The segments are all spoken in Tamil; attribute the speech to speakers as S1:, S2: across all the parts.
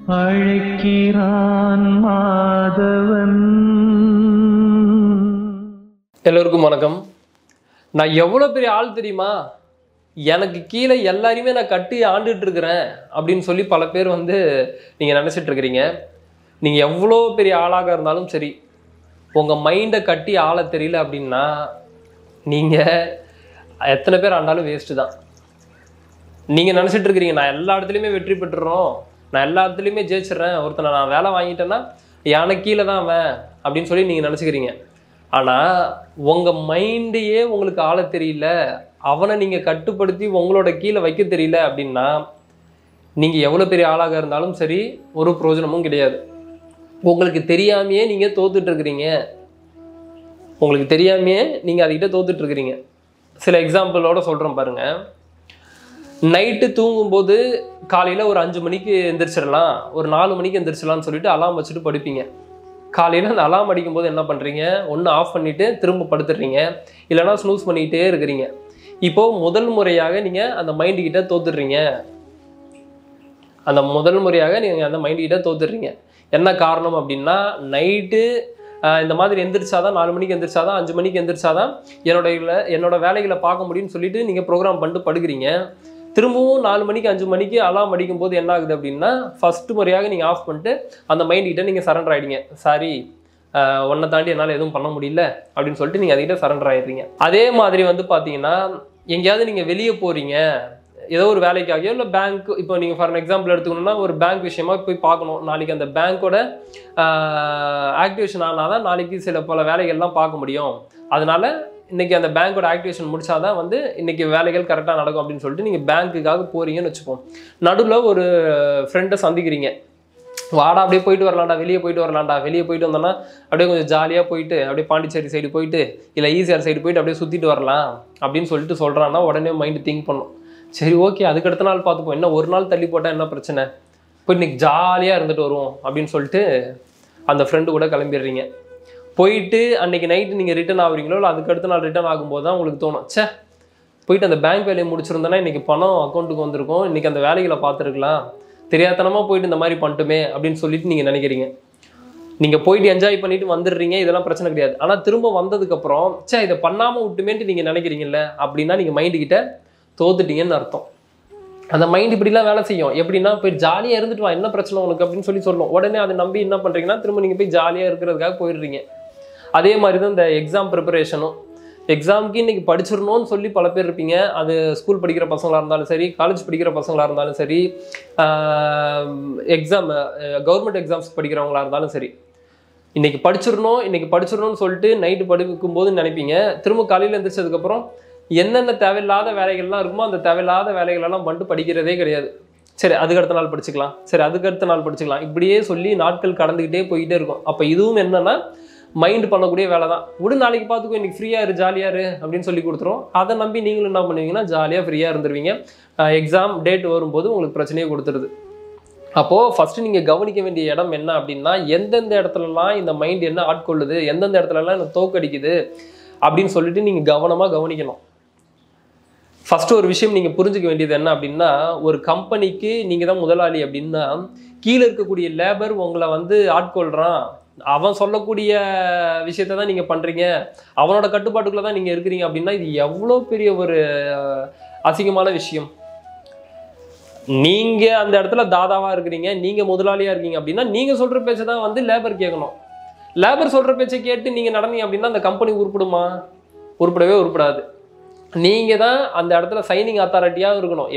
S1: அழைக்கிறான் மாதவன்.
S2: எல்லோருக்கும் வணக்கம். நான் எவ்வளோ பெரிய ஆள் தெரியுமா, எனக்கு கீழே எல்லாரையுமே நான் கட்டி ஆண்டுட்டு இருக்கிறேன் அப்படின்னு சொல்லி பல பேர் நீங்கள் நினச்சிட்டு இருக்கிறீங்க. நீங்கள் எவ்வளோ பெரிய ஆளாக இருந்தாலும் சரி, உங்கள் மைண்டை கட்டி ஆள தெரியல அப்படின்னா நீங்கள் எத்தனை பேர் ஆண்டாலும் வேஸ்ட்டு தான். நீங்கள் நினச்சிட்டு இருக்கிறீங்க நான் எல்லா இடத்துலையுமே வெற்றி பெற்றுறோம், நான் எல்லா இடத்துலையுமே ஜெயிச்சிட்றேன், ஒருத்தனை நான் வேலை வாங்கிட்டேன்னா எனக்கு கீழே தான் அவன் அப்படின்னு சொல்லி நீங்கள் நினச்சிக்கிறீங்க. ஆனால் உங்கள் மைண்டையே உங்களுக்கு ஆள தெரியல, அவனை நீங்கள் கட்டுப்படுத்தி உங்களோட கீழே வைக்க தெரியல அப்படின்னா நீங்கள் எவ்வளோ பெரிய ஆளாக இருந்தாலும் சரி ஒரு பிரயோஜனமும் கிடையாது. உங்களுக்கு தெரியாமையே நீங்கள் தோத்துட்ருக்கிறீங்க, உங்களுக்கு தெரியாமையே நீங்கள் அதுக்கிட்ட தோத்துட்ருக்கிறீங்க. சில எக்ஸாம்பிளோட சொல்கிறேன் பாருங்கள். நைட்டு தூங்கும்போது காலையில் ஒரு 5 மணிக்கு எந்திரிச்சிடலாம், ஒரு 4 மணிக்கு எந்திரிச்சிடலாம்னு சொல்லிட்டு அலாம் வச்சுட்டு படுப்பீங்க. காலையில் அந்த அலாம் அடிக்கும்போது என்ன பண்ணுறீங்க, ஒன்று ஆஃப் பண்ணிவிட்டு திரும்ப படுத்துடுறீங்க, இல்லைனா ஸ்னூஸ் பண்ணிக்கிட்டே இருக்கிறீங்க. இப்போது முதல் முறையாக நீங்கள் அந்த மைண்டுக்கிட்ட தோத்துடுறீங்க. அந்த முதல் முறையாக நீங்கள் அந்த மைண்டுக்கிட்ட தோத்துடுறீங்க. என்ன காரணம் அப்படின்னா, நைட்டு இந்த மாதிரி எந்திரிச்சாதான் 4 மணிக்கு எந்திரிச்சாதான் 5 மணிக்கு எந்திரிச்சாதான் என்னோட வேலைகளை பார்க்க முடியும்னு சொல்லிட்டு நீங்கள் ப்ரோக்ராம் பண்ணிட்டு படுக்கிறீங்க. திரும்பவும் 4 மணிக்கு 5 மணிக்கு அலாம் அடிக்கும்போது என்ன ஆகுது அப்படின்னா, ஃபஸ்ட்டு முறையாக நீங்கள் ஆஃப் பண்ணிட்டு அந்த மைண்டுக்கிட்ட நீங்கள் சரண்டர் ஆகிடுங்க. சாரி, ஒன்றை தாண்டி என்னால் எதுவும் பண்ண முடியல அப்படின்னு சொல்லிட்டு நீங்கள் அதுக்கிட்ட சரண்டர் ஆகிடுறீங்க. அதே மாதிரி பார்த்தீங்கன்னா, எங்கேயாவது நீங்கள் வெளியே போகிறீங்க, ஏதோ ஒரு வேலைக்காகியோ இல்லை பேங்க், இப்போ நீங்கள் ஃபார் எக்ஸாம்பிள் எடுத்துக்கணும்னா ஒரு பேங்க் விஷயமா போய் பார்க்கணும். நாளைக்கு அந்த பேங்க்கோட ஆக்டிவேஷன் ஆனால் தான் நாளைக்கு சில பல வேலைகள்லாம் பார்க்க முடியும். அதனால இன்றைக்கி அந்த பேங்க்கோட ஆக்டிவேஷன் முடிச்சாதான் இன்றைக்கி வேலைகள் கரெக்டாக நடக்கும் அப்படின்னு சொல்லிட்டு நீங்கள் பேங்க்குக்காக போகிறீங்கன்னு வச்சுப்போம். நடுவில் ஒரு ஃப்ரெண்டை சந்திக்கிறீங்க, வாடா அப்படியே போயிட்டு வரலாம்டா, வெளியே போயிட்டு வந்தோன்னா அப்படியே கொஞ்சம் ஜாலியாக போயிட்டு அப்படியே பாண்டிச்சேரி சைடு போயிட்டு இல்லை ஈசிஆர் சைடு போயிட்டு அப்படியே சுற்றிட்டு வரலாம் அப்படின்னு சொல்லிட்டு சொல்கிறான்னா உடனே மைண்டு திங்க் பண்ணும். சரி, ஓகே, அதுக்கு அடுத்த நாள் பார்த்துப்போம், என்ன ஒரு நாள் தள்ளி போட்டால் என்ன பிரச்சனை, போய் இன்றைக்கி ஜாலியாக இருந்துட்டு வருவோம் அப்படின்னு சொல்லிட்டு அந்த ஃப்ரெண்டு கூட கிளம்பிடுறீங்க. போயிட்டு அன்றைக்கி நைட்டு நீங்கள் ரிட்டன் ஆகுறீங்களோ இல்லை அதுக்கு அடுத்த நாள் ரிட்டன் ஆகும்போது தான் உங்களுக்கு தோணும், சே போயிட்டு அந்த பேங்க் வேலையை முடிச்சிருந்தோன்னா இன்றைக்கி பணம் அக்கௌண்ட்டுக்கு வந்திருக்கும், இன்றைக்கி அந்த வேலைகளை பார்த்துருக்கலாம், தெரியாதனமாக போயிட்டு இந்த மாதிரி பண்ணிட்டுமே அப்படின்னு சொல்லிட்டு நீங்கள் நினைக்கிறீங்க. நீங்கள் போயிட்டு என்ஜாய் பண்ணிட்டு வந்துடுறீங்க, இதெல்லாம் பிரச்சனை கிடையாது. ஆனால் திரும்ப வந்ததுக்கப்புறம் சே இதை பண்ணாமல் விட்டுமேன்ட்டு நீங்கள் நினைக்கிறீங்கல்ல, அப்படின்னா நீங்கள் மைண்டுக்கிட்ட தோத்துட்டீங்கன்னு அர்த்தம். அந்த மைண்ட் இப்படிலாம் வேலை செய்யும். எப்படின்னா, போய் ஜாலியாக இருந்துட்டு வா, என்ன பிரச்சனை உனக்கு அப்படின்னு சொல்லும். உடனே அதை நம்பி என்ன பண்ணுறீங்கன்னா, திரும்ப நீங்கள் போய் ஜாலியாக இருக்கிறதுக்காக போயிடுறீங்க. அதே மாதிரி தான் இந்த எக்ஸாம் ப்ரிப்பரேஷனும். எக்ஸாமுக்கு இன்றைக்கி படிச்சிடணும்னு சொல்லி பல பேர் இருப்பீங்க. அது ஸ்கூல் படிக்கிற பசங்களாக இருந்தாலும் சரி, காலேஜ் படிக்கிற பசங்களாக இருந்தாலும் சரி, கவர்மெண்ட் எக்ஸாம்ஸ் படிக்கிறவங்களாக இருந்தாலும் சரி, இன்றைக்கி படிச்சிடணும்னு சொல்லிட்டு நைட்டு படுக்கும்போது நினைப்பீங்க. திரும்ப காலையில் எழுந்திரிச்சதுக்கப்புறம் என்னென்ன தேவையில்லாத வேலைகள்லாம் இருக்குமோ அந்த தேவையில்லாத வேலைகளெல்லாம் பண்ணிட்டு படிக்கிறதே கிடையாது. சரி, அதுக்கு அடுத்த நாள் படிச்சுக்கலாம், இப்படியே சொல்லி நாட்கள் கடந்துக்கிட்டே போய்கிட்டே இருக்கும். அப்போ இதுவும் என்னென்னா மைண்டு பண்ணக்கூடிய வேலை தான். விடு, நாளைக்கு பார்த்துக்கோ, இன்றைக்கி ஃப்ரீயாக இரு, ஜாலியாக இரு அப்படின்னு சொல்லி கொடுத்துரும். அதை நம்பி நீங்களும் என்ன பண்ணுவீங்கன்னா, ஜாலியாக ஃப்ரீயாக இருந்துருவீங்க. எக்ஸாம் டேட் வரும்போது உங்களுக்கு பிரச்சனையே கொடுத்துருது. அப்போது ஃபஸ்ட்டு நீங்கள் கவனிக்க வேண்டிய இடம் என்ன அப்படின்னா, எந்தெந்த இடத்துலலாம் இந்த மைண்ட் என்ன ஆட்கொள்ளுது, எந்தெந்த இடத்துலலாம் என்ன தோக்கடிக்குது அப்படின்னு சொல்லிட்டு நீங்கள் கவனமாக கவனிக்கணும். ஃபஸ்ட்டு ஒரு விஷயம் நீங்கள் புரிஞ்சுக்க வேண்டியது என்ன அப்படின்னா, ஒரு கம்பெனிக்கு நீங்கள் தான் முதலாளி அப்படின்னா, கீழே இருக்கக்கூடிய லேபர் உங்களை ஆட்கொள்கிறான், அவன் சொல்லக்கூடிய விஷயத்தை தான் நீங்கள் பண்ணுறீங்க, அவனோட கட்டுப்பாட்டுக்குள்ளே தான் நீங்கள் இருக்கிறீங்க அப்படின்னா இது எவ்வளோ பெரிய ஒரு அசிங்கமான விஷயம். நீங்கள் அந்த இடத்துல தாதாவாக இருக்கிறீங்க, நீங்கள் முதலாளியாக இருக்கீங்க அப்படின்னா நீங்கள் சொல்கிற பேச்சை தான் லேபர் கேட்கணும். லேபர் சொல்கிற பேச்சை கேட்டு நீங்கள் நடந்தீங்க அப்படின்னா அந்த கம்பெனி உருப்படுமா? உருப்படவே உருப்படாது. நீங்கள் தான் அந்த இடத்துல சைனிங் அத்தாரிட்டியாக இருக்கணும்.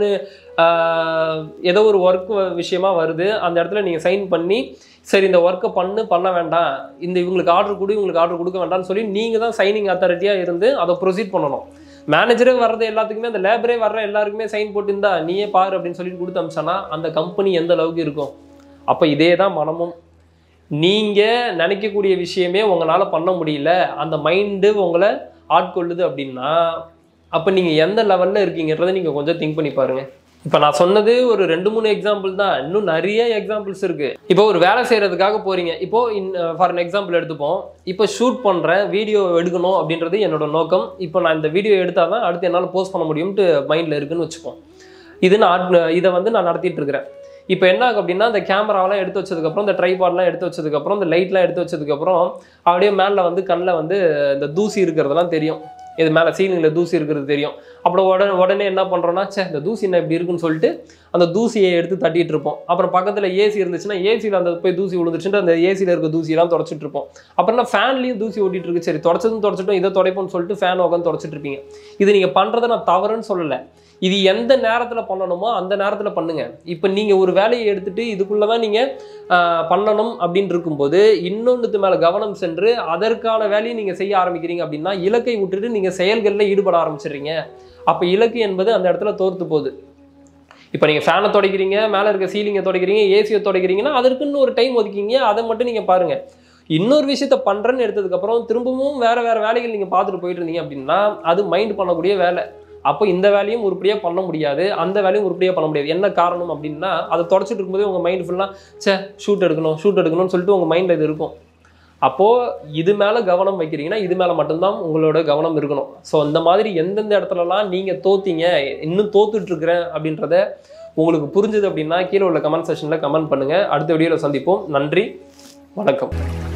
S2: ஏதோ ஒரு ஒர்க் விஷயமா வருது, அந்த இடத்துல நீங்கள் சைன் பண்ணி சரி இந்த ஒர்க்கை பண்ண வேண்டாம், இவங்களுக்கு ஆர்டர் கொடுக்க வேண்டாம்னு சொல்லி நீங்கள் தான் சைனிங் அத்தாரிட்டியாக இருந்து அதை ப்ரொசீட் பண்ணணும். மேனேஜரே வர்றது எல்லாத்துக்குமே, அந்த லேபரே வர்ற எல்லாருக்குமே சைன் போட்டுருந்தா நீயே பாரு அப்படின்னு சொல்லிட்டு கொடுத்து அமிச்சானா அந்த கம்பெனி எந்த அளவுக்கு இருக்கும்? அப்போ இதே தான் மனமும். நீங்கள் நினைக்கக்கூடிய விஷயமே உங்களால் பண்ண முடியல, அந்த மைண்டு உங்களை ஆட்கொள்ளுது அப்படின்னா அப்போ நீங்கள் எந்த லெவலில் இருக்கீங்கன்றதை நீங்கள் கொஞ்சம் திங்க் பண்ணி பாருங்கள். இப்போ நான் சொன்னது ஒரு 2-3 எக்ஸாம்பிள் தான், இன்னும் நிறைய எக்ஸாம்பிள்ஸ் இருக்குது. இப்போ ஒரு வேலை செய்கிறதுக்காக போகிறீங்க. இப்போது ஃபார் எக்ஸாம்பிள் எடுத்துப்போம், இப்போ ஷூட் பண்ணுறேன், வீடியோ எடுக்கணும் அப்படின்றது என்னோட நோக்கம். இப்போ நான் இந்த வீடியோ எடுத்தால் தான் அடுத்து என்னால் போஸ்ட் பண்ண முடியும்ட்டு மைண்டில் இருக்குதுன்னு வச்சுப்போம். இதை நான் நடத்திட்டு இருக்கிறேன். இப்போ என்ன ஆகும் அப்படின்னா அந்த கேமராவெல்லாம் எடுத்து வச்சதுக்கப்புறம், இந்த ட்ரைபாட்லாம் எடுத்து வச்சதுக்கப்புறம், இந்த லைட்லாம் எடுத்து வச்சதுக்கப்புறம் அப்படியே மேலே வந்து கண்ணில் வந்து இந்த தூசி இருக்கிறதெல்லாம் தெரியும். இது மேலே சீலிங்கில் தூசி இருக்கிறது தெரியும். அப்புறம் உடனே என்ன பண்ணுறோன்னா, இந்த தூசி என்ன இப்படி இருக்குன்னு சொல்லிட்டு அந்த தூசியை எடுத்து தட்டிட்டு இருப்போம். அப்புறம் பக்கத்தில் ஏசி இருந்துச்சுன்னா ஏசியில் அந்த போய் தூசி விழுந்துச்சுட்டு அந்த ஏசியில் இருக்க தூசியெல்லாம் தொடச்சிட்டு இருப்போம். அப்புறம் ஃபேன்லேயும் தூசி ஓட்டிட்டு இருக்கு, சரி தொடச்சிட்டோம் இதை துடைப்போம்னு சொல்லிட்டு ஃபேன் உட்காந்து தொடச்சிட்டு இருப்பீங்க. இது நீங்கள் பண்ணுறதை நான் தவறுன்னு சொல்லலை. இது எந்த நேரத்தில் பண்ணணுமோ அந்த நேரத்தில் பண்ணுங்க. இப்போ நீங்கள் ஒரு வேலையை எடுத்துட்டு இதுக்குள்ளே தான் நீங்கள் பண்ணணும் அப்படின்னு இருக்கும்போது இன்னொன்றுத்து மேலே கவனம் சென்று அதற்கான வேலையை நீங்கள் செய்ய ஆரம்பிக்கிறீங்க அப்படின்னா இலக்கை விட்டுட்டு நீங்கள் செயல்களில் ஈடுபட ஆரம்பிச்சிடுறீங்க. அப்போ இலக்கு என்பது அந்த இடத்துல தோர்த்து போகுது. இப்போ நீங்கள் ஃபேனை துடைக்கிறீங்க, மேலே இருக்க சீலிங்கை துடைக்கிறீங்க, ஏசியை துடைக்கிறீங்கன்னா அதற்குன்னு ஒரு டைம் ஒதுக்கிங்க, அதை மட்டும் நீங்கள் பாருங்கள். இன்னொரு விஷயத்த பண்ணுறேன்னு எடுத்ததுக்கப்புறம் திரும்பவும் வேறு வேலைகள் நீங்கள் பார்த்துட்டு போயிட்டு இருந்தீங்க அப்படின்னா அது மைண்ட் பண்ணக்கூடிய வேலை. அப்போ இந்த வேலையும் உருப்படியாக பண்ண முடியாது, அந்த வேலையும் உருப்படியாக பண்ண முடியாது. என்ன காரணம் அப்படின்னா அதை தொடச்சிட்டு இருக்கும்போதே உங்கள் மைண்ட் ஃபுல்லாக ஷூட் எடுக்கணும்னு சொல்லிட்டு உங்கள் மைண்டில் இது இருக்கும். அப்போது இது மேலே கவனம் வைக்கிறீங்கன்னா இது மேலே மட்டும்தான் உங்களோட கவனம் இருக்கணும். ஸோ இந்த மாதிரி எந்தெந்த இடத்துலலாம் நீங்கள் தோத்தீங்க, இன்னும் தோத்துட்ருக்குறேன் அப்படின்றத உங்களுக்கு புரிஞ்சுது அப்படின்னா கீழே உள்ள கமெண்ட் செக்ஷனில் கமெண்ட் பண்ணுங்கள். அடுத்த வீடியோவில் சந்திப்போம். நன்றி, வணக்கம்.